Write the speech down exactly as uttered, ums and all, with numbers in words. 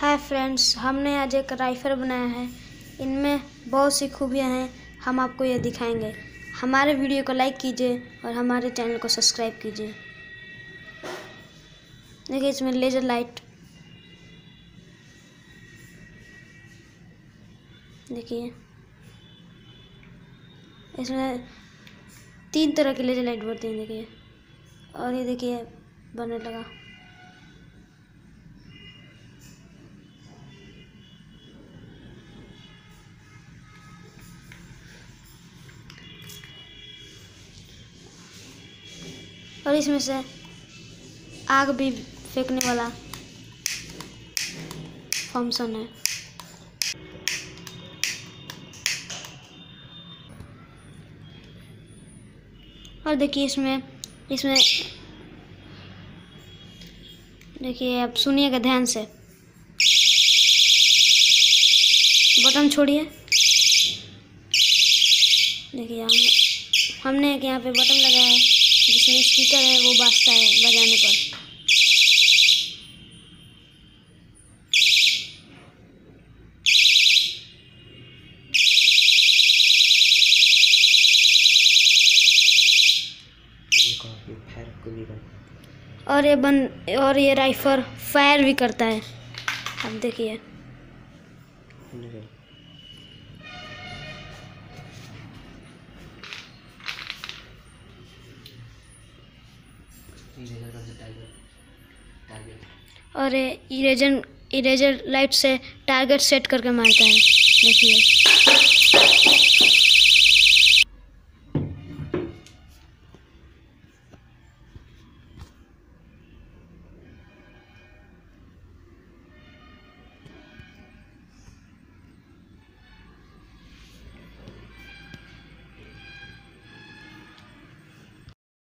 Hi friends, हमने आज एक राइफल बनाया है। इनमें बहुत सी खूबियां हैं, हम आपको ये दिखाएंगे। हमारे वीडियो को लाइक कीजिए और हमारे चैनल को सब्सक्राइब कीजिए। देखिए, इसमें लेज़र लाइट, देखिए इसमें तीन तरह की लेज़र लाइट बढ़ती हैं। देखिए, और ये देखिए बनने लगा। और इसमें से आग भी फेंकने वाला फंक्शन है। और देखिए इसमें इसमें देखिए, आप सुनिएगा ध्यान से। बटन छोड़िए। देखिए, हम हमने एक यहाँ पे बटन लगाया है जिसमें स्पीकर है, वो बाजता है बजाने पर। और ये बन और ये राइफल फायर भी करता है। अब देखिए, और ये इरेजर इरेजर लाइट से टारगेट सेट करके मारता है। देखिए।